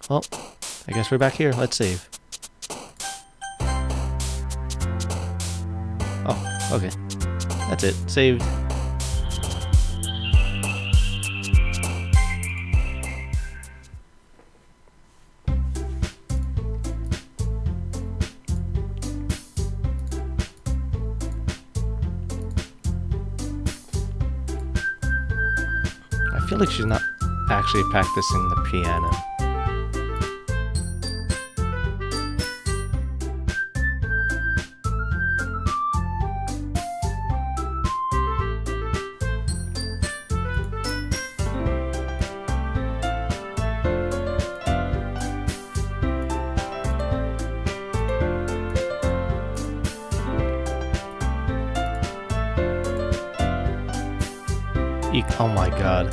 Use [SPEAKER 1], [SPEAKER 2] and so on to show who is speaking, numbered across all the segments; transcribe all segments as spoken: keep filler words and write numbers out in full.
[SPEAKER 1] Well, I guess we're back here. Let's save. Oh, okay. That's it. Saved. I feel like she's not actually practicing the piano. Eek, oh my god.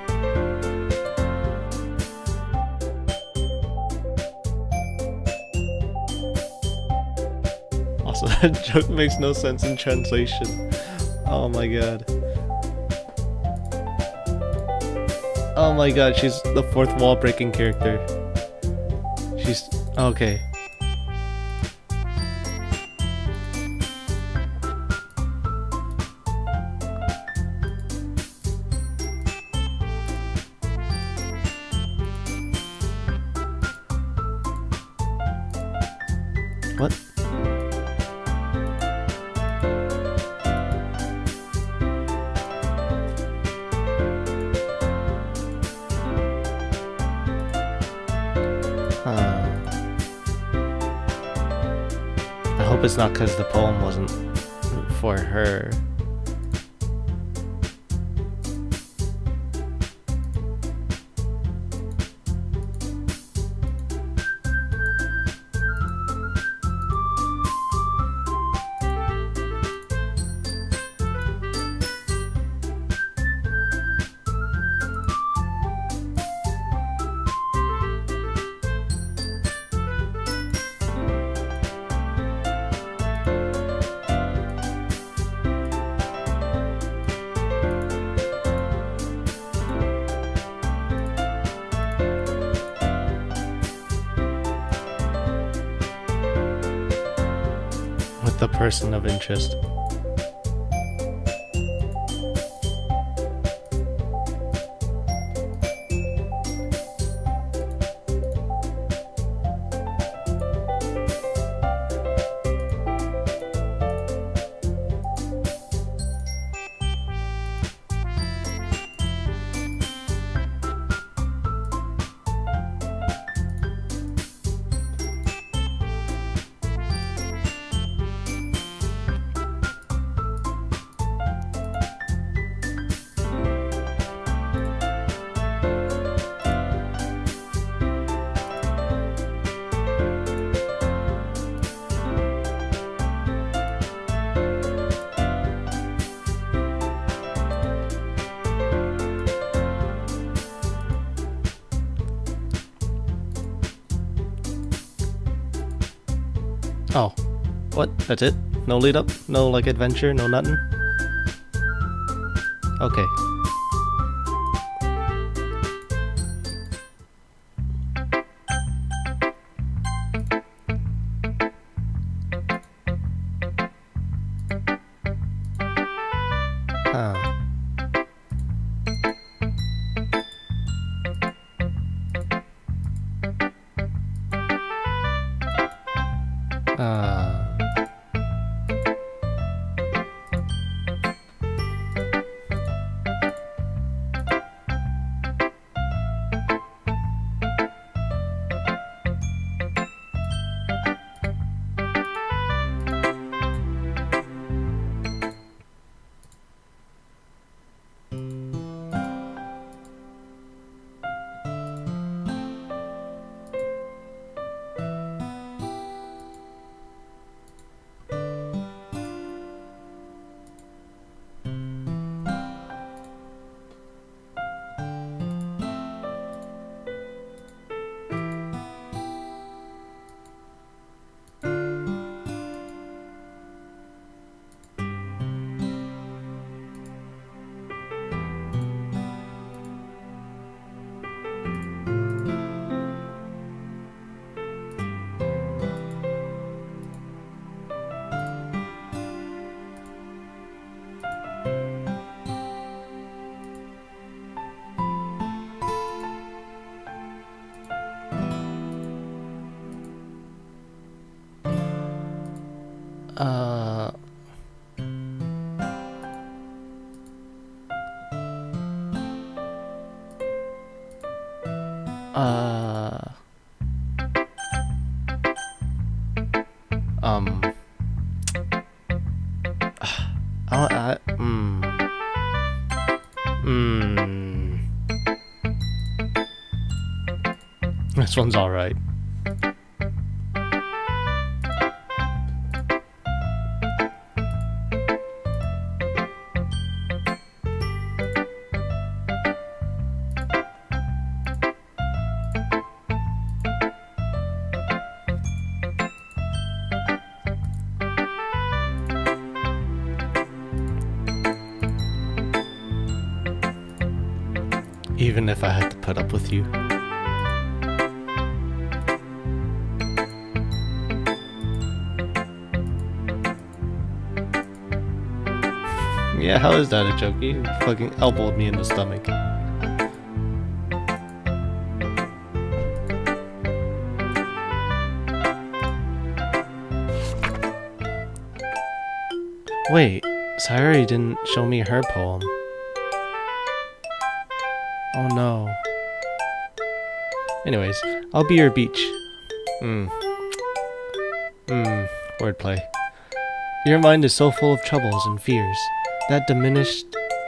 [SPEAKER 1] Also, that joke makes no sense in translation. Oh my god. Oh my god, she's the fourth wall breaking character. She's... okay. What? Huh. I hope it's not because the poem wasn't for her. The person of interest. Oh, what? That's it? No lead up? No like adventure? No nothing? Okay. Huh. Uh... Uh... Uh... Um... I, I, mm, mm. This one's alright. Even if I had to put up with you. Yeah, how is that a joke? You fucking elbowed me in the stomach. Wait, Sayori didn't show me her poem. Oh no. Anyways, I'll be your beach. Hmm. Hmm. Wordplay. Your mind is so full of troubles and fears. That diminished...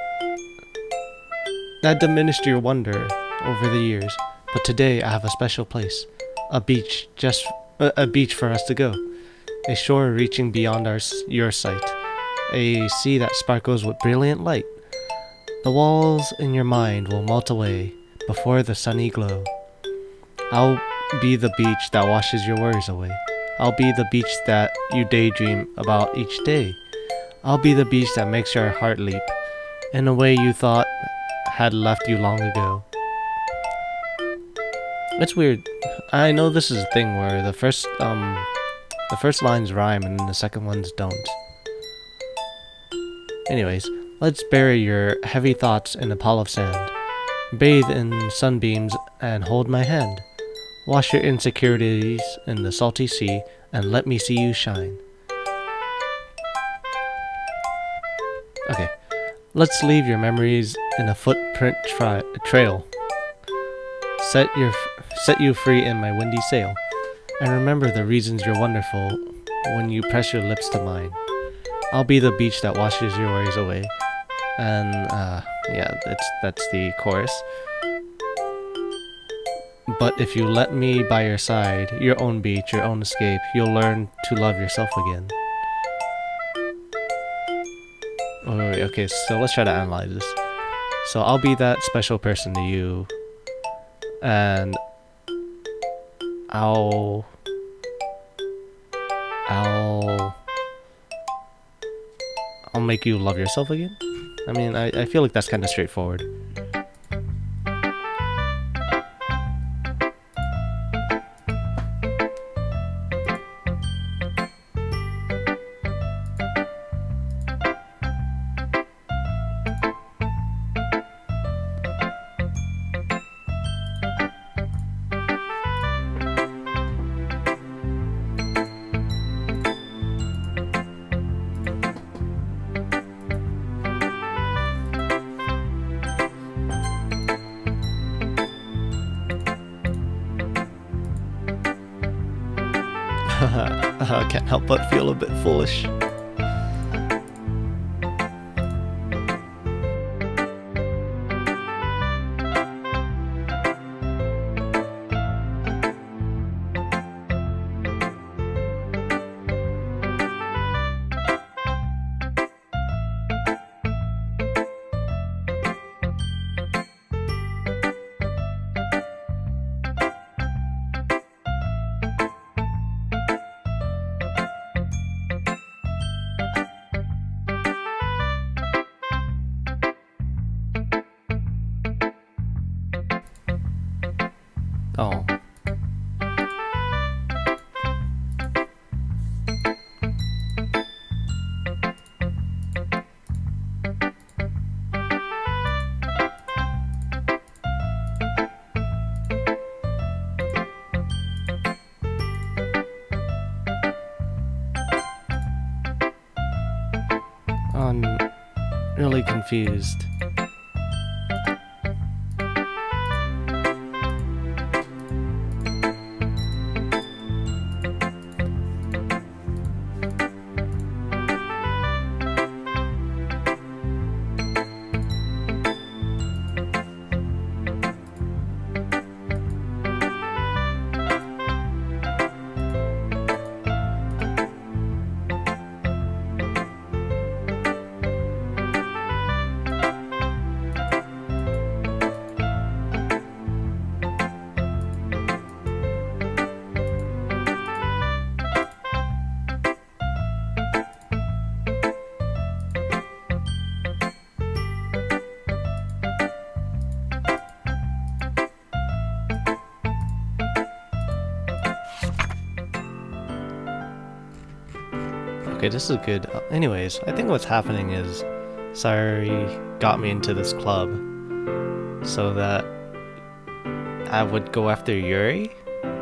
[SPEAKER 1] That diminished your wonder over the years. But today I have a special place. A beach, just... A, a beach for us to go. A shore reaching beyond our, your sight. A sea that sparkles with brilliant light. The walls in your mind will melt away before the sunny glow. I'll be the beach that washes your worries away. I'll be the beach that you daydream about each day. I'll be the beach that makes your heart leap in a way you thought had left you long ago. It's weird. I know this is a thing where the first um the first lines rhyme and the second ones don't. Anyways, let's bury your heavy thoughts in a pile of sand. Bathe in sunbeams and hold my hand. Wash your insecurities in the salty sea and let me see you shine. Okay, let's leave your memories in a footprint tri trail. Set your set you free in my windy sail, and remember the reasons you're wonderful when you press your lips to mine. I'll be the beach that washes your worries away, and uh, yeah, that's that's the chorus. But if you let me by your side, your own beach, your own escape, you'll learn to love yourself again. Oh, wait, wait, okay, so let's try to analyze this. So I'll be that special person to you, and I'll... I'll... I'll make you love yourself again? I mean, I, I feel like that's kind of straightforward. I can't help but feel a bit foolish. Oh. really confused. Okay, this is good. Uh, Anyways, I think what's happening is Sayuri got me into this club so that I would go after Yuri.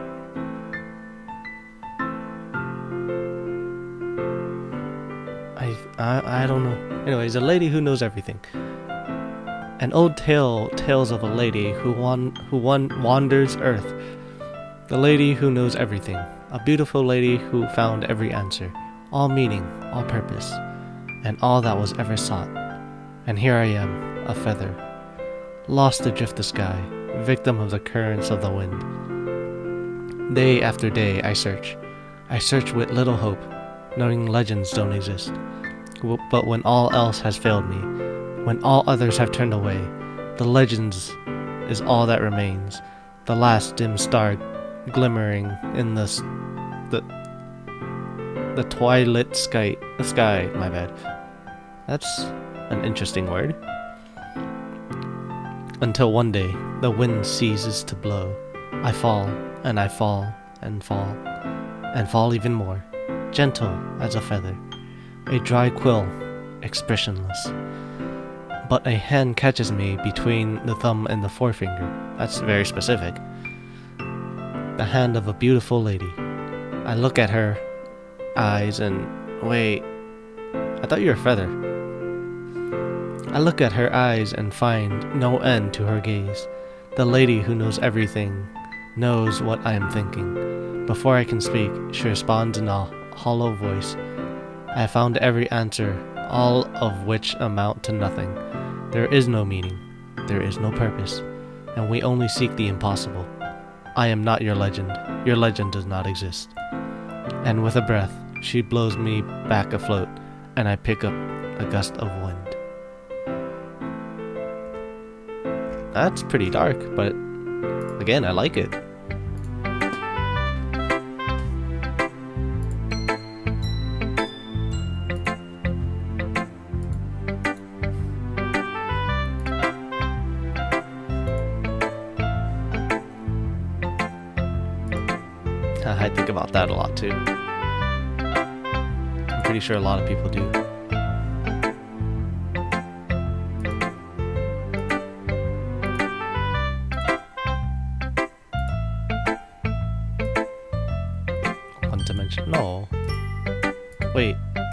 [SPEAKER 1] I, I, I don't know. Anyways, a lady who knows everything. An old tale tells of a lady who won, who won, wanders Earth. The lady who knows everything. A beautiful lady who found every answer. All meaning, all purpose, and all that was ever sought. And here I am, a feather, lost adrift the sky, victim of the currents of the wind. Day after day I search. I search with little hope, knowing legends don't exist. But when all else has failed me, when all others have turned away, the legends is all that remains, the last dim star glimmering in the, s the The twilight sky, the sky, my bad. That's an interesting word. Until one day, the wind ceases to blow. I fall, and I fall, and fall, and fall even more, gentle as a feather, a dry quill, expressionless. But a hand catches me between the thumb and the forefinger. That's very specific. The hand of a beautiful lady. I look at her eyes and wait, I thought you were a feather. I look at her eyes and find no end to her gaze. The lady who knows everything knows what I am thinking. Before I can speak, she responds in a hollow voice. I have found every answer, all of which amount to nothing. There is no meaning, there is no purpose, and we only seek the impossible. I am not your legend. Your legend does not exist. And with a breath, she blows me back afloat, and I pick up a gust of wind. That's pretty dark, but again, I like it. I think about that a lot too. I'm pretty sure a lot of people do. One dimension? No. Wait.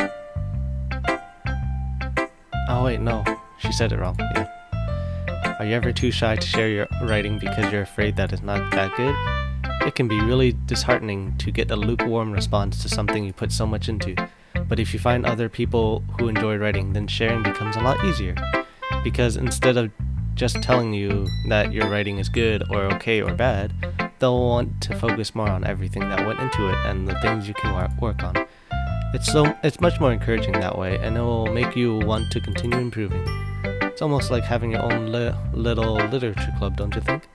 [SPEAKER 1] Oh wait, no. She said it wrong. Yeah. Are you ever too shy to share your writing because you're afraid that it's not that good? It can be really disheartening to get a lukewarm response to something you put so much into, but if you find other people who enjoy writing, then sharing becomes a lot easier, because instead of just telling you that your writing is good or okay or bad, they'll want to focus more on everything that went into it and the things you can work on. It's so it's much more encouraging that way, and it will make you want to continue improving. It's almost like having your own li little literature club, don't you think?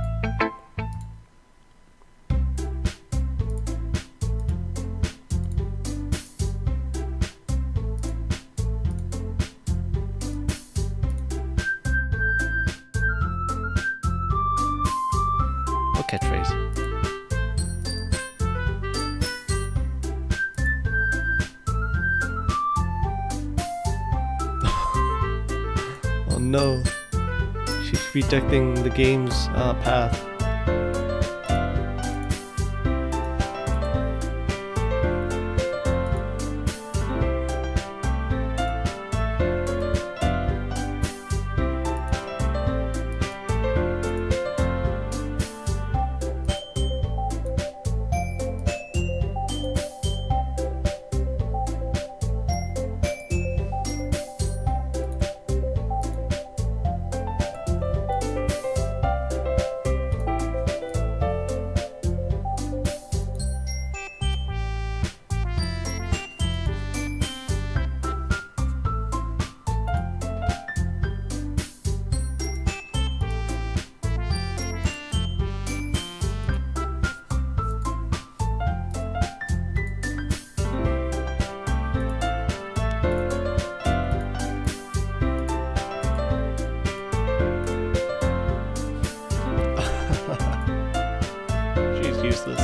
[SPEAKER 1] Catchphrase. Oh no, she's rejecting the game's uh, path. useless.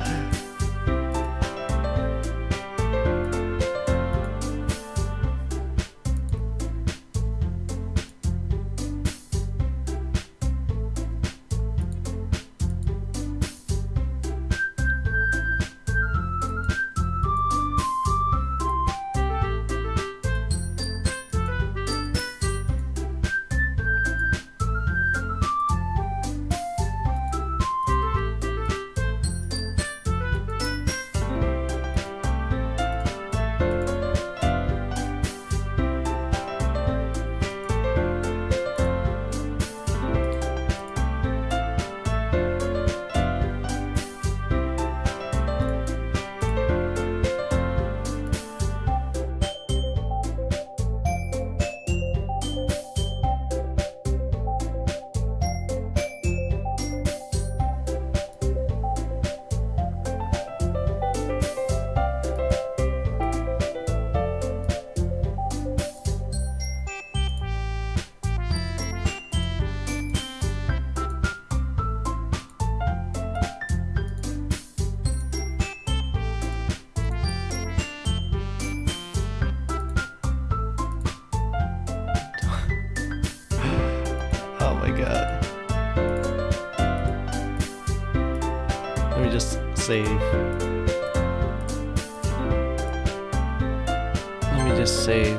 [SPEAKER 1] Oh my god. Let me just save. Let me just save.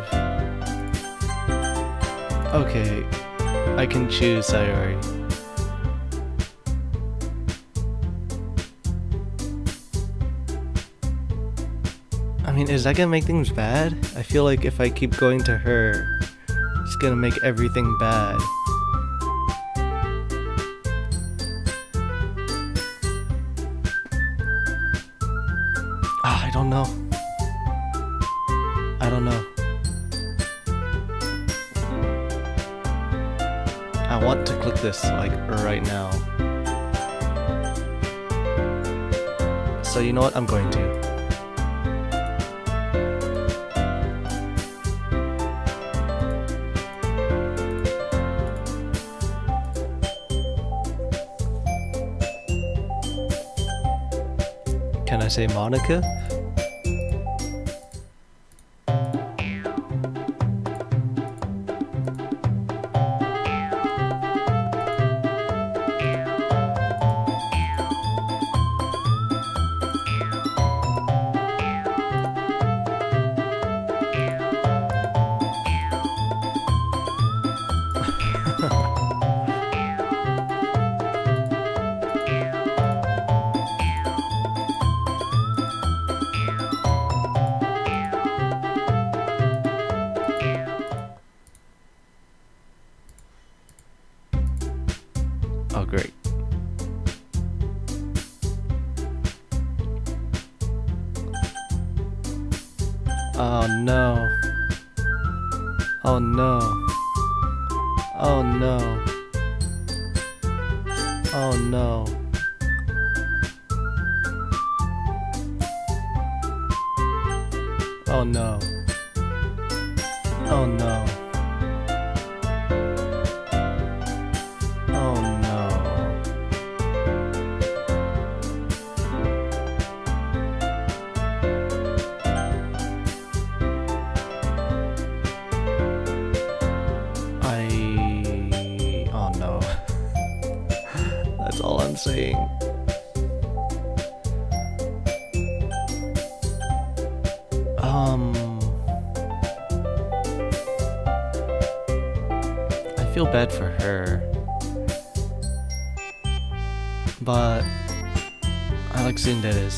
[SPEAKER 1] Okay, I can choose Sayori. I mean, is that gonna make things bad? I feel like if I keep going to her, it's gonna make everything bad. Ah, I don't know. I don't know. I want to click this, like, right now. So you know what? I'm going to. Can I say Monica? Oh, great. Oh no. Oh no. Oh no. Oh no. Oh no. Oh no. Oh no. I... Oh no. That's all I'm saying. Um... I feel bad for her. But I like Tsundere's.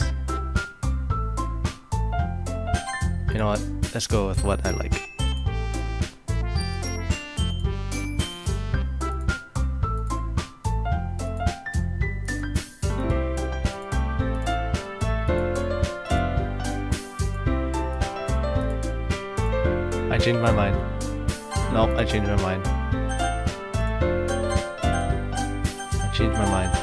[SPEAKER 1] You know what? Let's go with what I like. I changed my mind. Nope, I changed my mind. I changed my mind.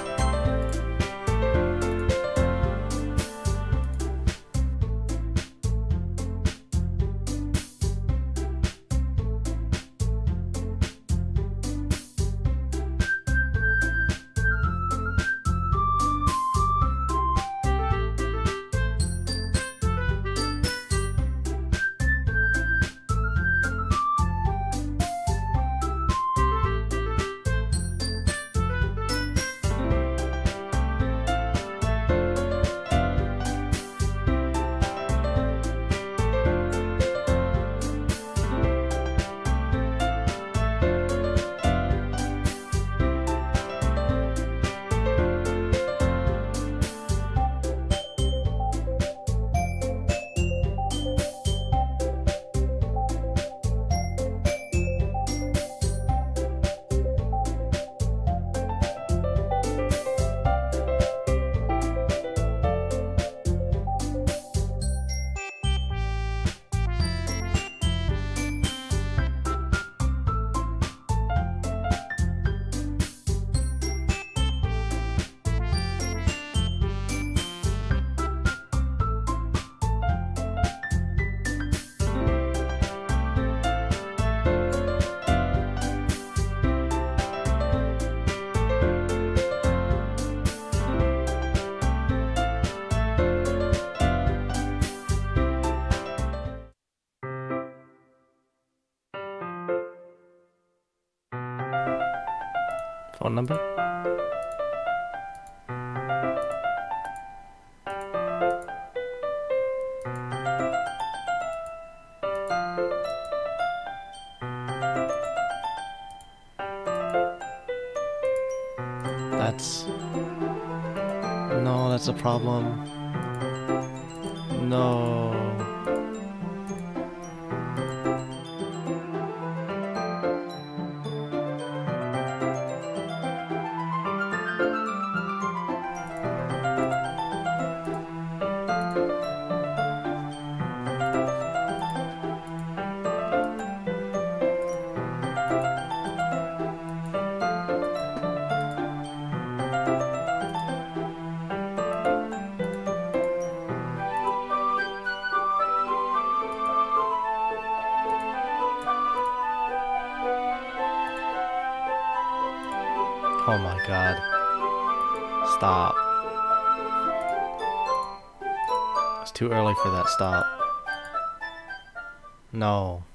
[SPEAKER 1] Phone number? That's... No, that's a problem. No. Oh my god. Stop. It's too early for that. Stop. No.